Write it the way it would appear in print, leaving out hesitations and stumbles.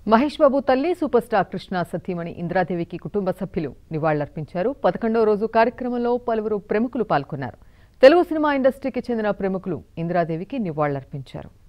మహేష్ బాబు తల్లి super star Krishna సతీమణి ఇంద్రాదేవికి కుటుంబ సభ్యులు నివాళులర్పించారు. 11వ రోజు కార్యక్రమంలో పలువురు ప్రముఖులు పాల్గొన్నారు. తెలుగు సినిమా ఇండస్ట్రీకి చెందిన ప్రముఖులు ఇంద్రాదేవికి నివాళులర్పించారు.